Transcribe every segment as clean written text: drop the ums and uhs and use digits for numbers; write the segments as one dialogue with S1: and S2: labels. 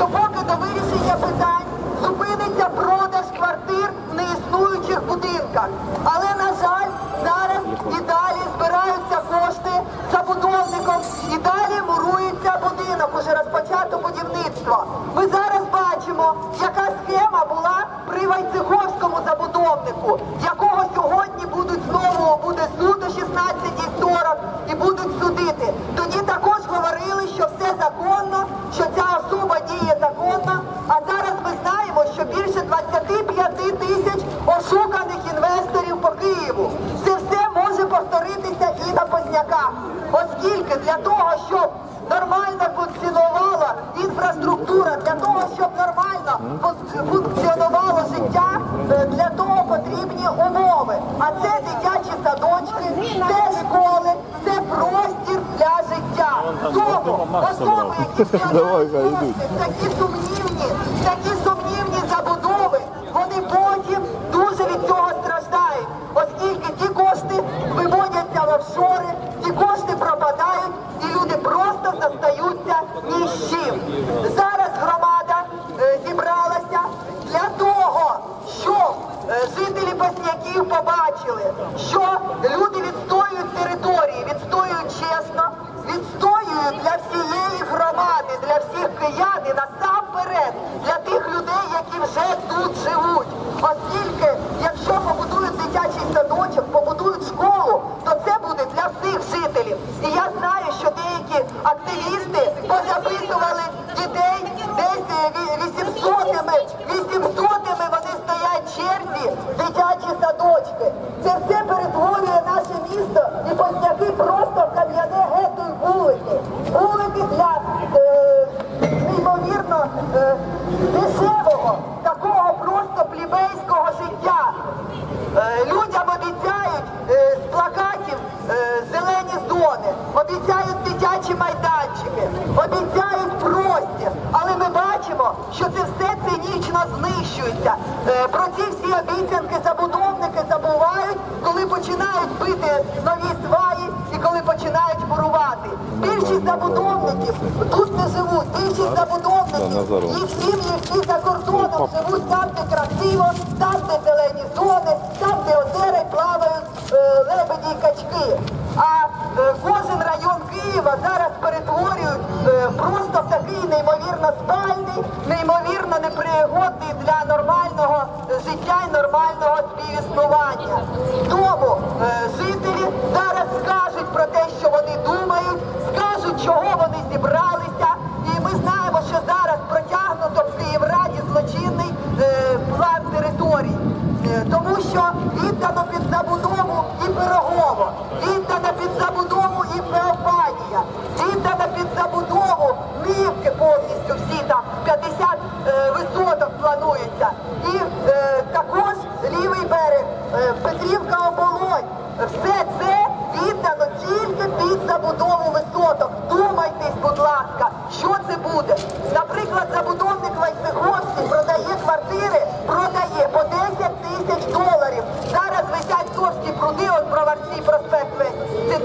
S1: що поки до вирішення питань зупиниться продаж квартир в неіснуючих будинках. Але, на жаль, зараз і далі збираються кошти забудовником, і далі мурується будинок, уже розпочато будівництво. Ми зараз бачимо, яка схема була при Войцеховському забудовнику, якого сьогодні буде суд о 16:40 і будуть судити. Тоді також говорили, що все законно, що ця особа діє законно, а зараз ми знаємо, що більше 25 тисяч ошуканих інвесторів по Києву. Це все може повторитися і на Позняках, оскільки для того, щоб нормально функціонувала інфраструктура, для того, щоб нормально функціонувало життя, для того потрібні умови. А це дитячі садочки, це школи, це простір для життя. Тому особи, які вкладають такі сумнівні забудови, вони потім дуже від цього страждають, оскільки ті кошти виводяться в офшори, ті кошти пропадають, і люди просто зостаються ні з чим. Зараз громада зібралася для того, щоб жителі Позняків побачили, що люди відстоюють території, відстоюють чесно, відстоюють для всієї громади, для всіх киян і насамперед для тих людей, які вже тут живуть. Оскільки, якщо побудують дитячий садочок, побудують школу, то це буде для всіх жителів. І я знаю, що деякі активісти позаписували дітей десь 800-ми вони стоять в черзі, дитячі садочки. Це все перетворює наше місто і Позняки просто в кам'яне гетто й вулики. Вулики для неймовірно дешевого, такого просто плебейського життя. Людям обіцяють з плакатів зелені зони, обіцяють дитячі майданчики, обіцяють простір. Але ми бачимо, що це все цинічно знищується. Про ці всі обіцянки забудовники забувають, коли починають бити нові сваї і коли починають мурувати. Більшість забудовників тут не живуть, більшість забудовників, їх сім'ї всі за кордоном живуть там, де красиво, там, де зелені зони, там, де озера плавають лебеді і качки. А кожен район Києва зараз перетворюють просто в такий неймовірно спальний, неймовірно непригодний для нормального життя і нормального співіснування. Тому жителі зараз скажуть про те, що вони думають, скажуть, чого вони зібралися. І ми знаємо, що зараз протягнуто в Київраді злочинний план територій. Тому що віддано під забудову і Пирогово, віддано під забудову і Феофанія, віддано під забудову Нивки повністю всі, там 50 висоток планується. І також лівий берег, Петрівка-Оболонь. Все це віддано тільки під забудову висоток. Думайтесь, будь ласка, що це буде. Наприклад, забудовник Войцеховський продає квартири, продає по 10 тисяч доларів. Зараз висять Совські пруди, от Броварський проспект весь. Це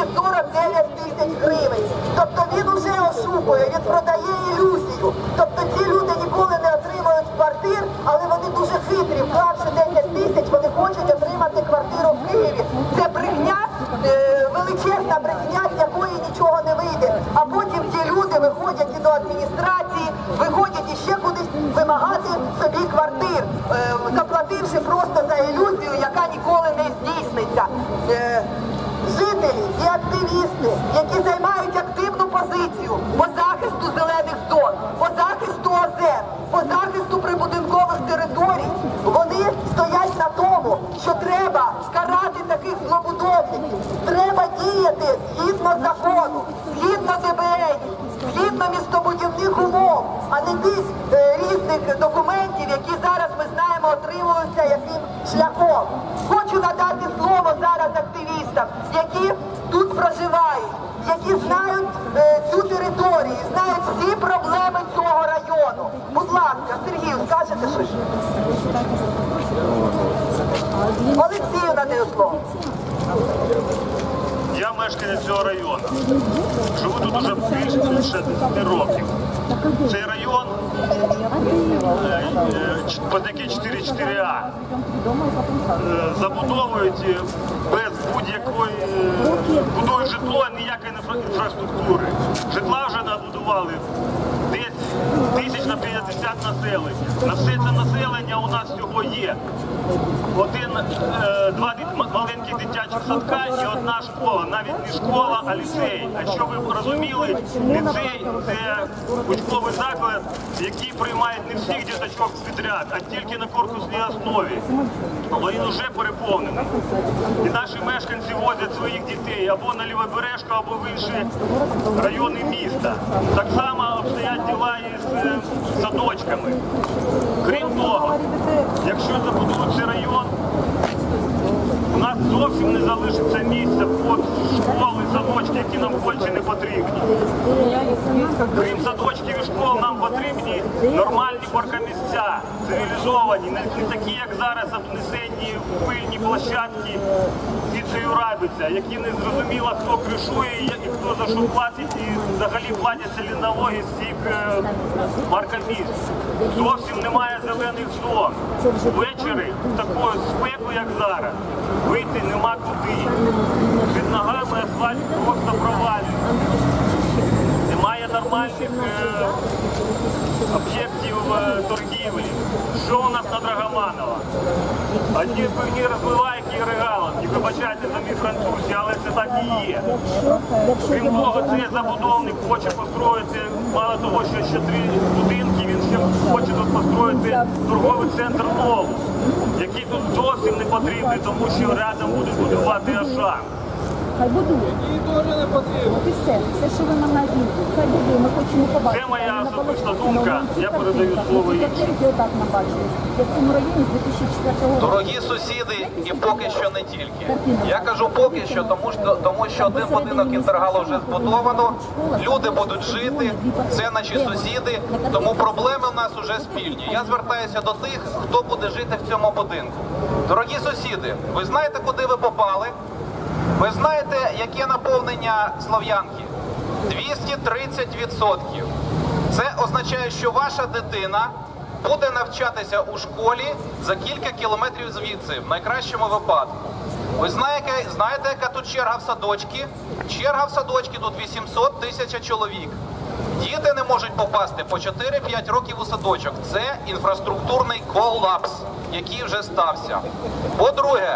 S1: 249 тисяч гривень. Тобто він уже ошукує, він продає ілюзію. Тобто ці люди ніколи не отримують квартир, але вони дуже хитрі. Вклавши 10 тисяч, вони хочуть отримати квартиру в Києві. Це брехня, величезна брехня, з якої нічого не вийде. А потім ті люди виходять і до адміністрації, виходять іще кудись вимагати собі квартир, заплативши просто за ілюзію, яка ніколи не здійсниться. Жителі і активісти, які займають активну позицію по захисту зелених зон, по захисту озер, по захисту прибудинкових територій, вони стоять на тому, що треба карати таких злобудовників, треба діяти згідно закону, згідно ДБН, згідно містобудівних умов, а не тих різних документів, які зараз, ми знаємо, отримуються яким шляхом. Хочу надати слово зараз активістам, які тут проживають, які знають цю територію, знають всі проблеми цього району. Будь ласка, Сергію, скажете щось? Олексію надаю слово.
S2: Я мешканець цього району. Живу тут уже більше 10 років. Цей район позняки 4-4А забудовують без будь-якої, будують житло, ніякої інфраструктури. Житла вже набудували десь 1050 населень. На все це населення у нас всього є два маленьких дитячих садка і одна школа. Навіть не школа, а ліцей. А що ви розуміли, ліцей – це учбовий заклад, який приймає не всіх діточок підряд, а тільки на конкурсній основі. Він вже переповнений. І наші мешканці возять своїх дітей або на Лівобережку, або в інші райони міста. Так само обстоять діла із садочками. Крім того, якщо забудують цей район, у нас зовсім не залишиться місця під школи, садочки, які нам більше не потрібні. Крім садочків і школ, нам потрібні нормальні паркомісця, цивілізовані, не такі, як зараз, обнесені пильні площадки звідси рабиться, які не зрозуміло, хто кришує і хто за що платить, і взагалі платяться ли налоги з цих паркомісць. Зовсім немає зелених зон. Ввечері в таку спеку, як зараз, вийти нема куди. Під ногами асфальт просто провалюється. Немає нормальних об'єктів торгівлі. Що у нас на Драгоманова? Одні певні розливайки і регаланки. Вибачайте за мій французький, але це так і є. Крім того, цей забудовник хоче построїти, мало того, що ще 3 будинки, він ще хоче тут построїти торговий центр «Нову», який тут зовсім не потрібний, тому що рядом будуть будувати Ашан.
S3: Хай будує. Їй теж не потрібно. От і все, що ви нам навіть. Хай будує, ми хочемо побачити.
S2: Це моя особиста думка, я передаю слово іншим.
S4: Дорогі сусіди, і поки що не тільки. Я кажу поки що, тому що один будинок Інтергалу вже збудовано, люди будуть жити, це наші сусіди, тому проблеми в нас вже спільні. Я звертаюся до тих, хто буде жити в цьому будинку. Дорогі сусіди, ви знаєте, куди ви попали? Ви знаєте, яке наповнення Слов'янки? 230%. Це означає, що ваша дитина буде навчатися у школі за кілька кілометрів звідси, в найкращому випадку. Ви знаєте, яка тут черга в садочки? Черга в садочки тут 800 тисяч чоловік. Діти не можуть попасти по 4-5 років у садочок. Це інфраструктурний колапс, який вже стався. По-друге,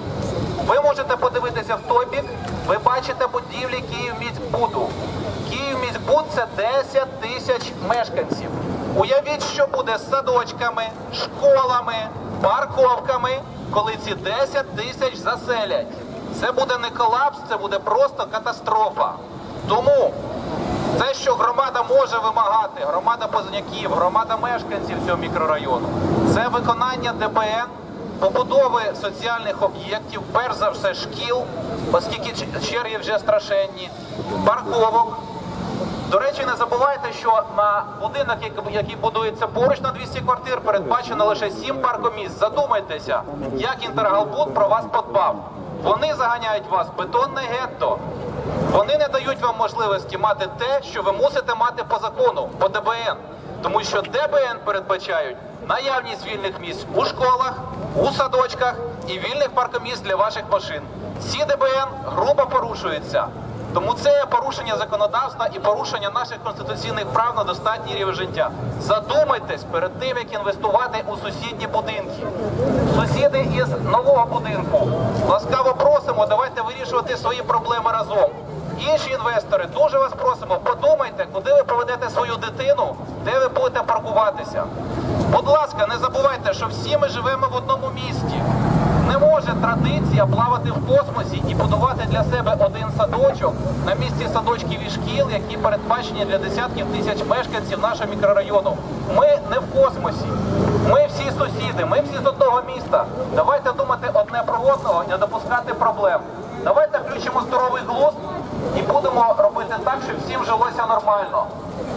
S4: ви можете подивитися в той бік, ви бачите будівлі Київміськбуду. Київміськбуд – це 10 тисяч мешканців. Уявіть, що буде з садочками, школами, парковками, коли ці 10 тисяч заселять. Це буде не колапс, це буде просто катастрофа. Тому те, що громада може вимагати, громада позняків, громада мешканців цього мікрорайону, це виконання ДБН, побудови соціальних об'єктів, перш за все шкіл, оскільки черги вже страшенні, парковок. До речі, не забувайте, що на будинок, який будується поруч на 200 квартир, передбачено лише 7 паркомісць. Задумайтеся, як Інтергалбуд про вас подбав. Вони заганяють вас в бетонне гетто. Вони не дають вам можливості мати те, що ви мусите мати по закону, по ДБН. Тому що ДБН передбачають наявність вільних місць у школах, у садочках і вільних паркомісць для ваших машин. Ці ДБН грубо порушуються. Тому це є порушення законодавства і порушення наших конституційних прав на достатній рівень життя. Задумайтесь перед тим, як інвестувати у сусідні будинки. Сусіди із нового будинку, ласкаво просимо, давайте вирішувати свої проблеми разом. Інші інвестори, дуже вас просимо, подумайте, куди ви поведете свою дитину, де ви будете паркуватися. Будь ласка, не забувайте, що всі ми живемо в одному місті. Не може традиція плавати в космосі і будувати для себе один садочок на місці садочків і шкіл, які передбачені для десятків тисяч мешканців нашого мікрорайону. Ми не в космосі. Ми всі сусіди, ми всі з одного міста. Давайте думати одне про одного і не допускати проблем. Давайте включимо здоровий глузд і будемо робити так, щоб всім жилося нормально.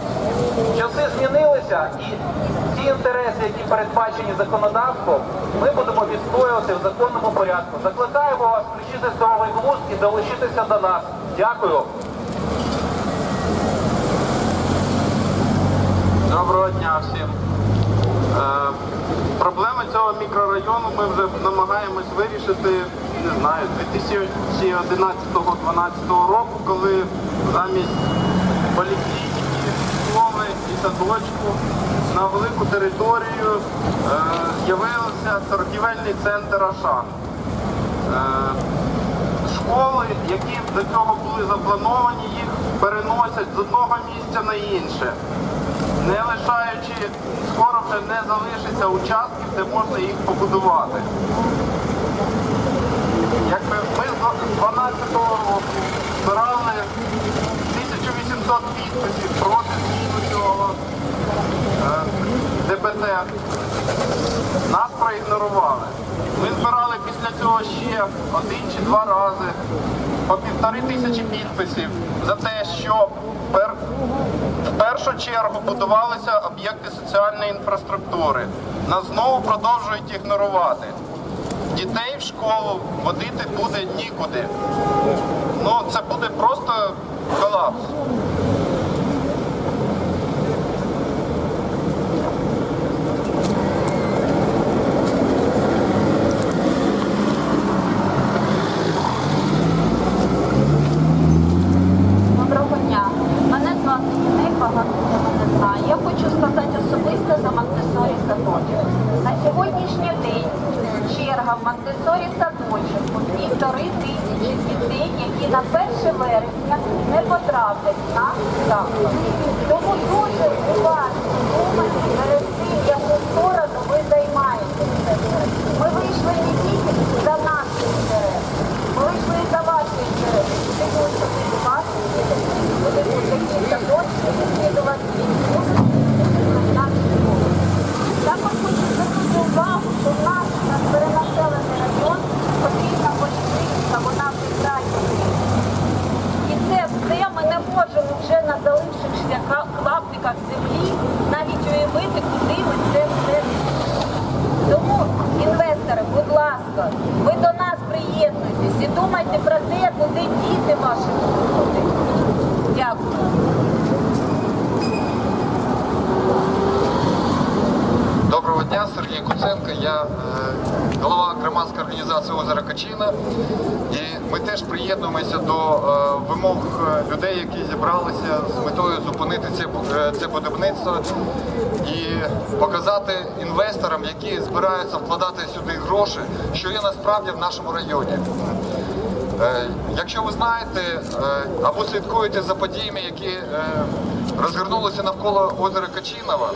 S4: Часи змінилися, і ті інтереси, які передбачені законодавством, ми будемо відстоювати в законному порядку. Закликаємо вас включити здоровий глузд і долучитися до нас. Дякую.
S5: Доброго дня всім. Проблеми цього мікрорайону ми вже намагаємось вирішити, не знаю, 2011-2012 року, коли замість поліклініки, школи і садочку на велику територію з'явився торгівельний центр «Ашан». Школи, які до цього були заплановані, їх переносять з одного місця на інше, не лишаючи, скоро вже не залишиться участків, де можна їх побудувати. Якби ми з 12-го року збирали 1800 підписів проти зміну цього ДБТ, нас проігнорували. Ми збирали після цього ще 1 чи 2 рази по 1500 підписів за те, щоб в першу чергу будувалися об'єкти соціальної інфраструктури. Нас знову продовжують ігнорувати. Дітей в школу водити буде нікуди. Ну, це буде просто колапс.
S6: Я хочу сказати особисто за Монтессорі садочок. На сьогоднішній день черга в Монтессорі садочок по 1500 дітей, які на 1 вересня не потраплять на заклад. Тому дуже уважно думайте перед тим, яку сторону ви займаєтеся. Ми вийшли не тільки за наші інтереси, ми вийшли і за ваші інтереси. Тому що ви ваші інтереси будемо такі садочки відвідувати. Також хочу звернути увагу, що в нас перенаселений район потрібна поліклініка, вона втрачена. І це все ми не можемо вже на залишивших клаптиках землі навіть уявити, куди ми це все. Тому, інвестори, будь ласка, ви до нас приєднуйтесь і думайте про те, куди діти ваші будуть. Дякую.
S7: Доброго дня, Сергій Куценко, я голова громадської організації «Озеро Качина». І ми теж приєднуємося до вимог людей, які зібралися з метою зупинити це будівництво і показати інвесторам, які збираються вкладати сюди гроші, що є насправді в нашому районі. Якщо ви знаєте або слідкуєте за подіями, які розгорнулися навколо озера Качинова,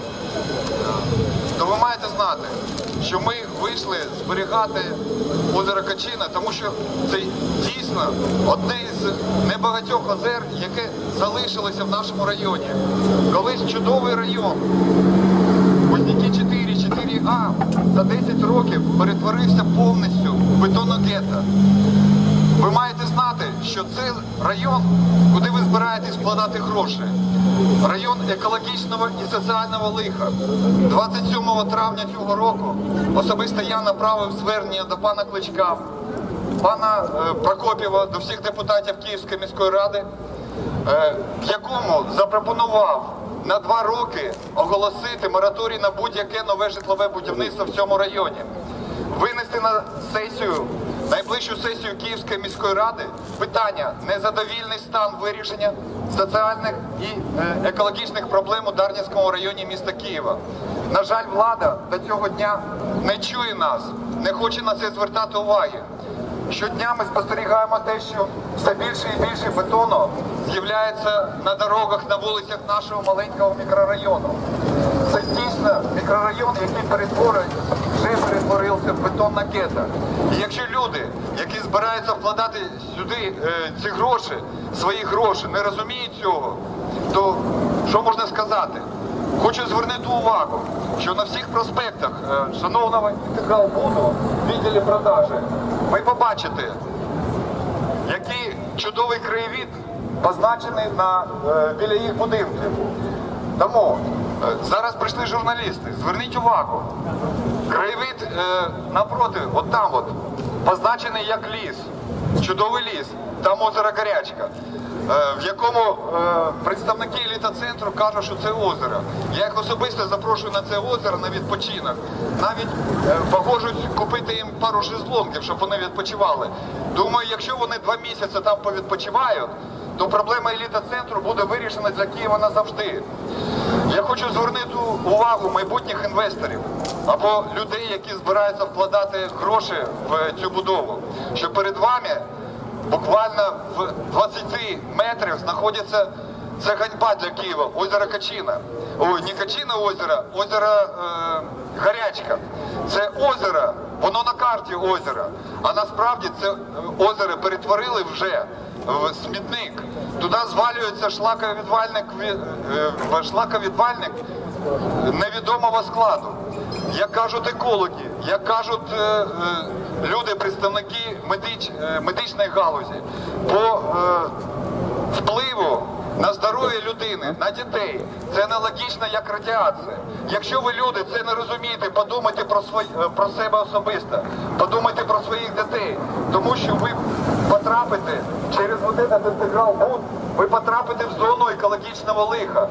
S7: то ви маєте знати, що ми вийшли зберігати озеро Качина, тому що це дійсно одне із небагатьох озер, яке залишилося в нашому районі. Колись чудовий район, Кузняки 4, 4А, за 10 років перетворився повністю в бетоногетто. Ви маєте знати, що це район, куди ви збираєтесь вкладати гроші. Район екологічного і соціального лиха. 27 травня цього року особисто я направив звернення до пана Кличка, пана Прокопєва, до всіх депутатів Київської міської ради, в якому запропонував на 2 роки оголосити мораторій на будь-яке нове житлове будівництво в цьому районі. Винести на сесію, найближчу сесію Київської міської ради питання незадовільний стан вирішення соціальних і екологічних проблем у Дарницькому районі міста Києва. На жаль, влада до цього дня не чує нас, не хоче на це звертати уваги. Щодня ми спостерігаємо те, що все більше і більше бетону з'являється на дорогах, на вулицях нашого маленького мікрорайону. Це дійсно мікрорайон, який вже перетворився в бетонне гетто. І якщо люди, які збираються вкладати сюди ці гроші, свої гроші, не розуміють цього, то що можна сказати? Хочу звернути увагу, що на всіх проспектах шановного Інтегралбуду в відділі продажі ви побачите, який чудовий краєвид позначений біля їх будинків. Тому зараз прийшли журналісти, зверніть увагу, краєвид напроти, от там от, позначений як ліс, чудовий ліс, там озеро Горячка. в якому представники еліта-центру кажуть, що це озеро. Я їх особисто запрошую на це озеро на відпочинок. Навіть погоджуюсь купити їм пару шезлонгів, щоб вони відпочивали. Думаю, якщо вони 2 місяці там повідпочивають, то проблема еліта-центру буде вирішена для Києва назавжди. Я хочу звернути увагу майбутніх інвесторів або людей, які збираються вкладати гроші в цю будову, що перед вами буквально в 20 метрах знаходиться, це ганьба для Києва, озеро Качина. Ой, не Качина озеро, озеро Гарячка. Це озеро, воно на карті озеро, а насправді це озеро перетворили вже в смітник. Туди звалюється шлаковідвальник невідомого складу. Як кажуть екологи, як кажуть люди, представники медичної галузі, по впливу на здоров'я людини, на дітей, це аналогічно як радіація. Якщо ви, люди, це не розумієте, подумайте про себе особисто, подумайте про своїх дітей, тому що ви потрапите через один інтеграл БУД, ви потрапите в зону екологічного лиха.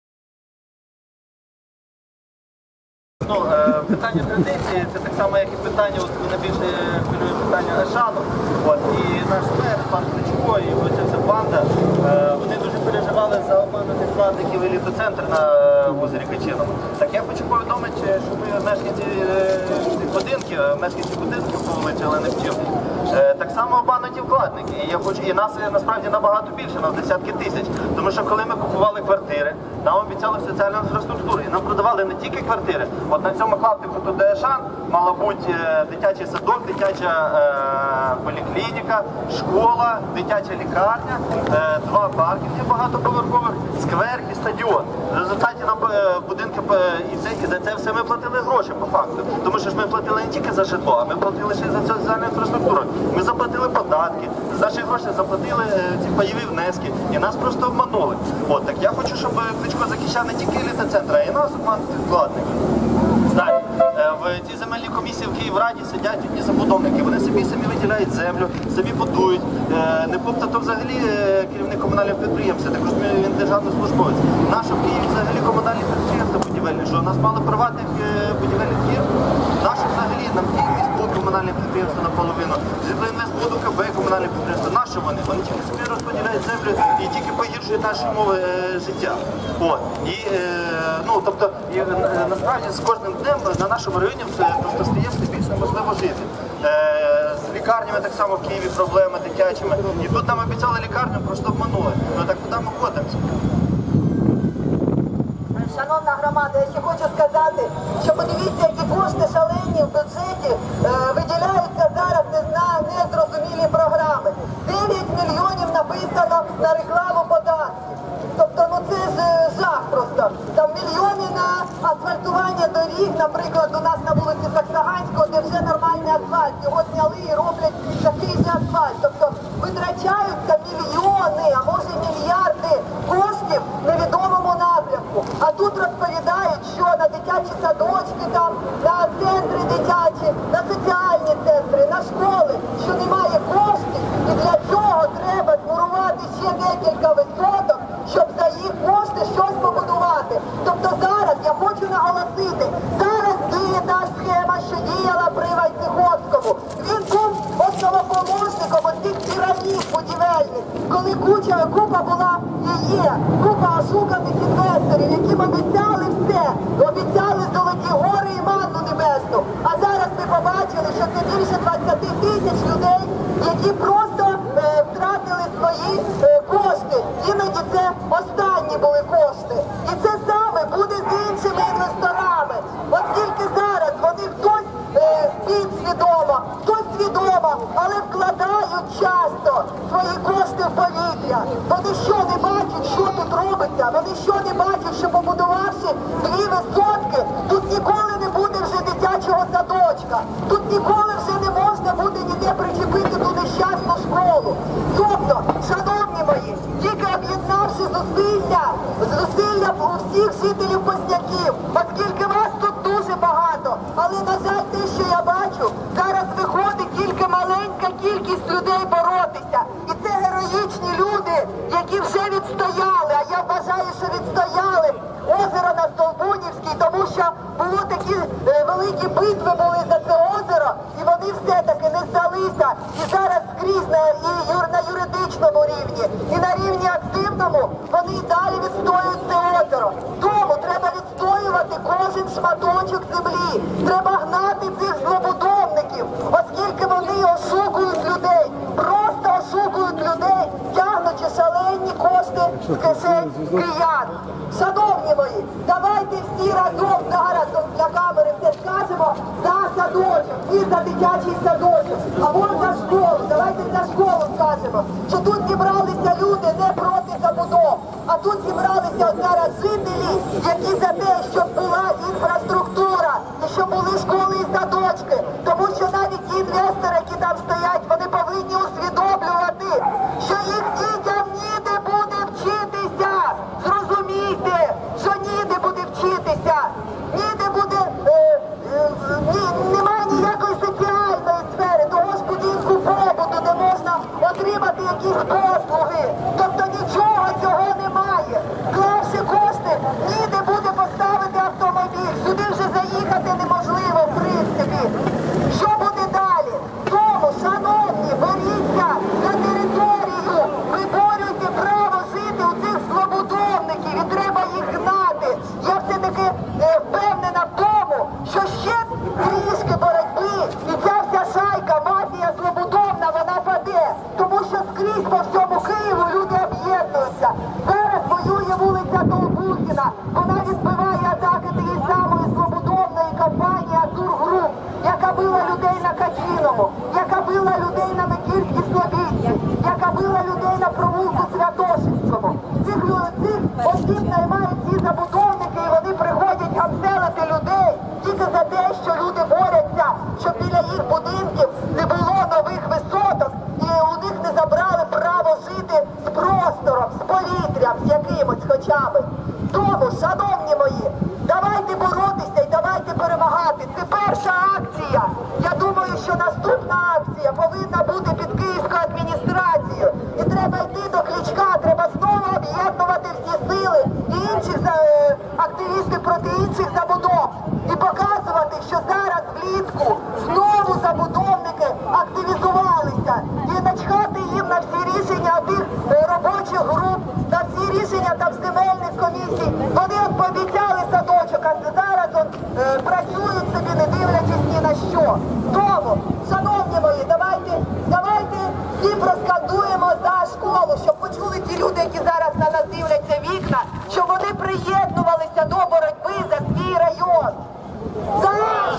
S8: Питання традиції – це так само, як і питання, от мене більше хвилює питання Ашану. І наш мер, пан Кличко, і оця вся банда, вони дуже переживали за обманутих вкладників еліта-центр на озері Качиному. Так я хочу повідомити, що ми мешканці будинків по вулиці Олени Пчілки, так само обмануті вкладники. І нас насправді набагато більше, нас десятки тисяч. Тому що коли ми купували квартири, нам обіцяли соціальну інфраструктуру. І нам продавали не тільки квартири. От на цьому клаптику тут Ашан мала бути дитячий садок, дитяча поліклініка, школа, дитяча лікарня, 2 паркінги багатоповерхових, сквер і стадіон. В результаті нам будинки, і за це все ми платили гроші по факту. Тому що ж ми платили не тільки за житло, а ми платили ще й за соціальну інфраструктуру. Ми заплатили податки, з наших грошей заплатили ці пайові внески, і нас просто обманули. От, так я хочу, щоб Кличко захищав не тільки еліта-центр, а і нас обманутих вкладників. Далі. В цій земельній комісії в Київраді сидять одні забудовники. Вони самі виділяють землю, самі будують. Непопта то взагалі керівник комунального підприємства, також він державний службовець. Наше в Києві взагалі комунальні підприємства будівельні, що у нас мало приватних будівельних фірм. Наше взагалі, нам Київміськбуд комунальне підприємство наполовину, Житлоінвестбуд УКБ комунальне підприємство. Наше вони тільки собі розподіляють землю і тільки погіршують наші умови життя. От. Тобто, насправді з кожним днем на нашому районі просто стає все більш неможливо жити. З лікарнями так само в Києві проблеми дитячими. І тут нам обіцяли лікарню, просто обманули. Ну так куди ми ходимо?
S1: Шановна громада, я ще хочу сказати, що подивіться, які кошти шалені в бюджеті виділяються зараз на незрозумілі програми. 9 мільйонів написано на рекламу податків. Тобто, це ж жах просто. Там мільйони на асфальтування доріг, наприклад, у нас на вулиці Саксаганського, де вже нормальний асфальт. Його зняли і роблять такий же асфальт. Тобто, витрачаються мільйони, а може мільярди коштів в невідомому напрямку. А тут розповідають, що на дитячі садочки, на центри дитячі, на соціальні центри, на школи, що немає коштів, і для цього треба збурувати ще декілька висоток, щоб за їх кошти щось побудувати. Тобто зараз, я хочу наголосити, зараз діє та схема, що діяла при Войцеховському. Він був основоположником оцих тиранів будівельних, коли купа була і є, купа ошуканих інвесторів, яким обіцяли все, обіцяли золоті гори і манну небесну. А зараз ми побачили, що це більше 20 тисяч людей, які просто втратили свої кошти. Іноді це останні були кошти. І це саме буде з іншими інвесторами. Оскільки зараз вони хтось підсвідомо, хтось свідомо, але вкладають часто свої кошти в повітря. Вони що не бачать, що тут робиться? Вони що не бачать, що побудувавши 2 висотки, тут ніколи не буде вже дитячого садочка. Тут ніколи вже не можна буде ніде причепити ту нещасну школу. Тобто, шановні мої, тільки об'єднавши зусилля у всіх жителів Позняків, оскільки вас тут дуже багато, але, на жаль, те, що я бачу, зараз виходить тільки маленька кількість людей боротися. І це героїчні люди, які було такі великі битви були за це озеро, і вони все-таки не здалися. І зараз скрізь на юридичному рівні, і на рівні активному вони і далі відстоюють це озеро. Тому треба відстоювати кожен шматочок землі. Треба гнати цих злобудовників, оскільки вони ошукують людей, просто ошукують людей, тягнучи шалені кошти з кишень киян. Шановні мої, давайте всі разом зараз для камери все скажемо за садочок і за дитячий садочок, або за школу. Давайте за школу скажемо, що тут зібралися люди не проти забудов, а тут зібралися от зараз жителі, які за те, щоб була інфраструктура і щоб були школи і садочки. Тому що навіть ті інвестори, які там стоять, вони повинні усвідомлювати, що їх дітям ніде буде вчитися. Зрозумійте, що ніде буде вчитися, ніде буде, немає ніякої соціальної сфери, того ж будинку побуту, де можна отримати якісь послуги. Тобто нічого цього немає. Вклавши кошти, ніде буде поставити автомобіль. Сюди вже заїхати неможливо, в принципі. Що буде далі? Тому, шановні, беріться на територію, виборюйте право жити у цих злобудовників і треба їх гнати. Я все-таки впевнена в тому, що ще трішки боротьби і ця вся шайка, мафія злобудовна, вона паде. Тому що скрізь по всьому Києву люди об'єднуються. Зараз воює вулиця Толбухіна. Вона відбиває атаки тієї самої злобудовної компанії «Азур Груп», яка била людей на Качиному, яка била людей на Микільській Слобідці, яка била людей на провулку Святошинському. Цих осіб наймають ці забудовники, і вони приходять гамселити людей тільки за те, що люди борються, щоб біля їх будинків не було нових висоток, і у них не забрали право жити з простором, з повітрям, з якимось хоча б. Тому, шановні мої, давайте боротися і давайте перемагати. Це перша акція. Я думаю, що наступна акція повинна бути під Київською адміністрацією. І треба йти до Кличка, треба знову об'єднувати всі сили і інших активістів проти інших забудов. І показувати, що зараз влітку знову забудовники активізувалися. І начхати їм на всі рішення тих робочих груп, на всі рішення там земельних комісій. Вони от пообіцяли садочок, а зараз от, працюють собі, не дивлячись ні на що. Тому, шановні мої, давайте всі проскандуємо за школу, щоб почули ті люди, які зараз на нас дивляться вікна, щоб вони приєднувалися до боротьби за свій район. За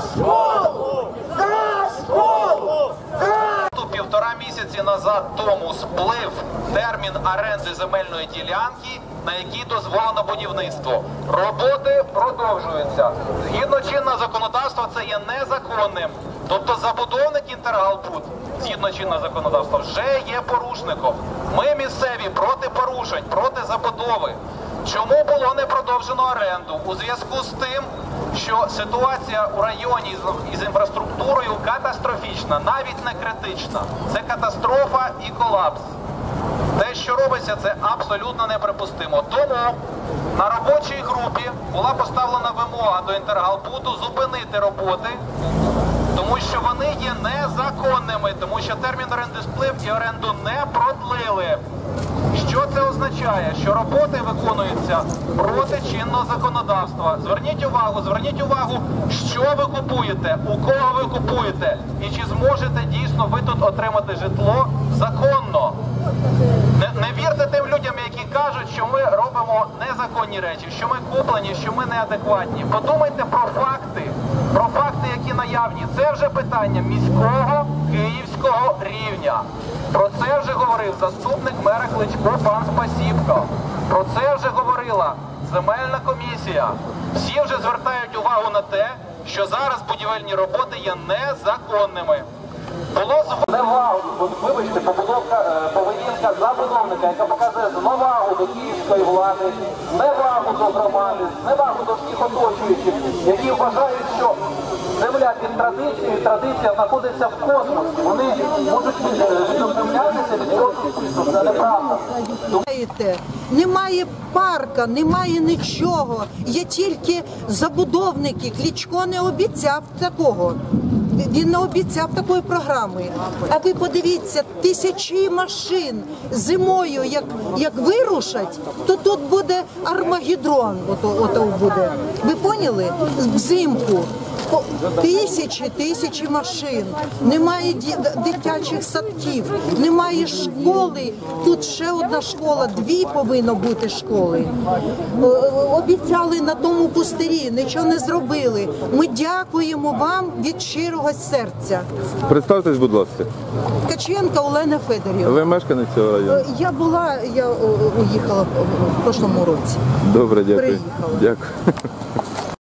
S1: школу! За школу!
S4: Півтора місяці назад тому сплив термін оренди земельної ділянки, на якій дозволено будівництво. Роботи продовжуються. Згідно чинного законодавства це є незаконним. Тобто забудовник Інтергалбуд, згідно чинного законодавства, вже є порушником. Ми місцеві проти порушень, проти забудови. Чому було не продовжено оренду? У зв'язку з тим, що ситуація у районі із інфраструктурою катастрофічна, навіть не критична. Це катастрофа і колапс. Те, що робиться, це абсолютно неприпустимо. Тому на робочій групі була поставлена вимога до Інтергалбуду зупинити роботи, тому що вони є незаконними, тому що термін оренди сплив і оренду не продлили. Що це означає? Що роботи виконуються проти чинного законодавства. Зверніть увагу, що ви купуєте, у кого ви купуєте і чи зможете дійсно ви тут отримати житло законно. Не вірте тим людям, які кажуть, що ми робимо незаконні речі, що ми куплені, що ми неадекватні. Подумайте про факти, які наявні. Це вже питання міського, київського рівня. Про це вже говорив заступник мера Кличко пан Спасібко. Про це вже говорила земельна комісія. Всі вже звертають увагу на те, що зараз будівельні роботи є незаконними.
S9: Вибачте, поведінка забудовника, яка показує зневагу до київської влади, зневагу до громади, зневагу до всіх оточуючих, які вважають, що земля під традицією, традиція знаходиться в космосі. Вони можуть відокремлятися від космосу. Це неправда.
S10: Знаєте, немає парка, немає нічого. Є тільки забудовники. Кличко не обіцяв такого. Він не обіцяв такої програми. А ви подивіться, тисячі машин зимою, як вирушать, то тут буде Армагеддон. Ото буде. Ви поняли? Взимку. Тисячі машин, немає дитячих садків, немає школи. Тут ще одна школа, 2 повинно бути школи. Обіцяли на тому пустирі, нічого не зробили. Ми дякуємо вам від щирого серця.
S11: Представтесь, будь ласка.
S10: Ткаченко Олена Федорівна.
S11: Ви мешканець цього району?
S10: Я уїхала в прошлому році.
S11: Добре, дякую.
S10: Приїхала.
S11: Дякую.